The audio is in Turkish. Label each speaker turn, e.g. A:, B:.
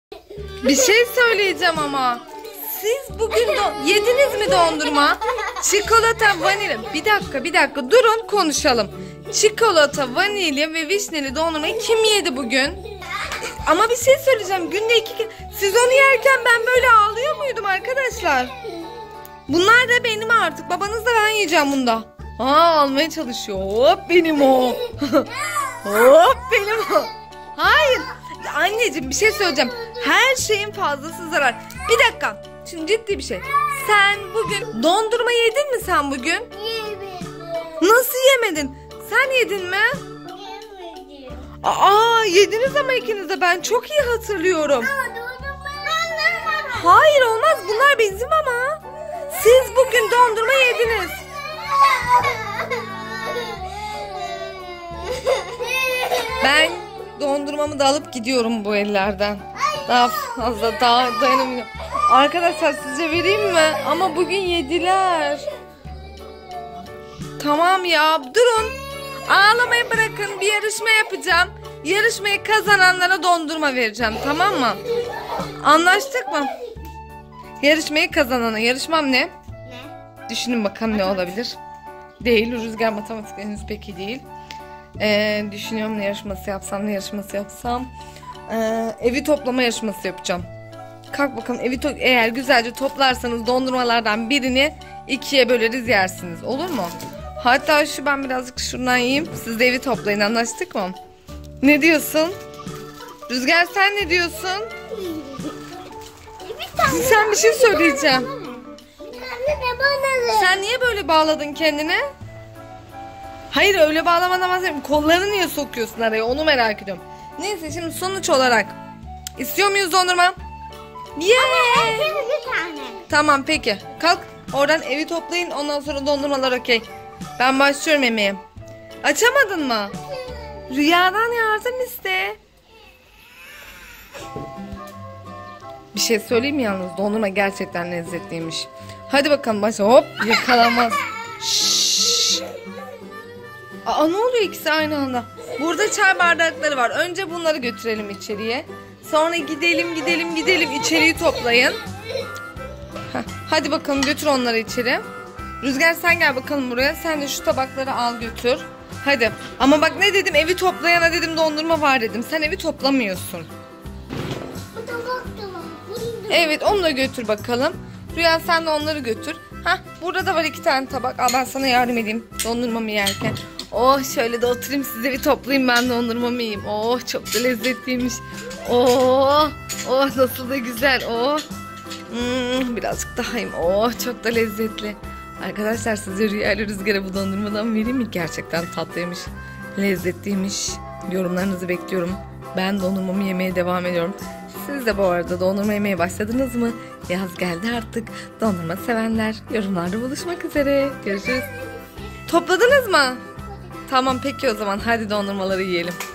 A: Bir şey söyleyeceğim ama. Siz bugün yediniz mi dondurma? Çikolata, vanilya. Bir dakika durun konuşalım. Çikolata, vanilya ve vişneli dondurmayı kim yedi bugün? Ama bir şey söyleyeceğim. Günde 2 kere. Siz onu yerken ben böyle ağlıyor muydum arkadaşlar? Bunlar da benim artık. Babanız da ben yiyeceğim bunda. Almaya çalışıyor. Hop benim o. Hop benim o. Hayır. Anneciğim bir şey söyleyeceğim. Her şeyin fazlası zarar. Bir dakika. Şimdi ciddi bir şey. Sen bugün dondurma yedin mi sen bugün?
B: Yemedim.
A: Nasıl yemedin? Sen yedin mi?
B: Yemedim.
A: Yediniz ama ikiniz de, ben çok iyi hatırlıyorum.
B: Ama dondurma.
A: Hayır olmaz, bunlar bizim ama. Siz bugün dondurma yediniz. Ben dondurmamı da alıp gidiyorum bu ellerden. Daha fazla dayanamıyorum. Arkadaşlar sizce vereyim mi? Ama bugün yediler. Tamam ya, durun. Ağlamayı bırakın, bir yarışma yapacağım. Yarışmayı kazananlara dondurma vereceğim, tamam mı? Anlaştık mı? Yarışmayı kazanana. Yarışmam ne?
B: Ne?
A: Düşünün bakalım ne olabilir? Değil, Rüzgar matematik henüz pek iyi değil. Düşünüyorum ne yarışması yapsam. Evi toplama yarışması yapacağım. Kalk bakalım, eğer güzelce toplarsanız dondurmalardan birini 2'ye böleriz, yersiniz. Olur mu? Hatta ben birazcık şuradan yiyeyim. Siz de evi toplayın, anlaştık mı? Ne diyorsun? Rüzgar sen ne diyorsun? Sen bir şey söyleyeceğim.
B: Bir tane de bana ver.
A: Sen niye böyle bağladın kendini? Hayır öyle bağlamadan bahsetmiyorum. Kollarını niye sokuyorsun araya, onu merak ediyorum. Neyse, şimdi sonuç olarak istiyor muyuz dondurma?
B: Herkes bir tane.
A: Tamam peki. Kalk oradan evi toplayın, ondan sonra dondurmalar okey. Ben başlıyorum yemeğe. Açamadın mı? Rüyadan yardım iste. Bir şey söyleyeyim mi yalnız? Dondurma gerçekten lezzetliymiş. Hadi bakalım başla. Hop, yakalanmaz. Şşş. Ne oluyor ikisi aynı anda? Burada çay bardakları var. Önce bunları götürelim içeriye. Sonra gidelim içeriği toplayın. Hadi bakalım götür onları içeri. Rüzgar sen gel bakalım buraya. Sen de şu tabakları al götür. Hadi. Ama bak ne dedim, evi toplayana dedim dondurma var dedim. Sen evi toplamıyorsun.
B: Bu tabak da var. Bunu da.
A: Evet, onu da götür bakalım. Rüya sen de onları götür. Burada da var 2 tane tabak. Ben sana yardım edeyim dondurmamı yerken. Şöyle de oturayım, size bir toplayayım, ben dondurmamı yiyeyim. Çok da lezzetliymiş. Nasıl da güzel. Birazcık daha yiyeyim. Çok da lezzetli. Arkadaşlar size Rüya ile Rüzgar'a bu dondurmadan vereyim mi? Gerçekten tatlıymış. Lezzetliymiş. Yorumlarınızı bekliyorum. Ben dondurmamı yemeye devam ediyorum. Siz de bu arada dondurma yemeye başladınız mı? Yaz geldi artık. Dondurma sevenler yorumlarda buluşmak üzere. Görüşürüz. Topladınız mı? Tamam peki o zaman hadi dondurmaları yiyelim.